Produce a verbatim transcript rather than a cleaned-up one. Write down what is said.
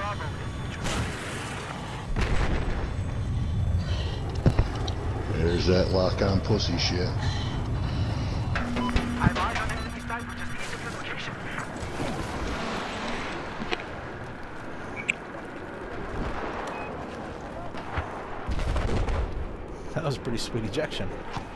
There's that lock-on pussy shit. That was a pretty sweet ejection.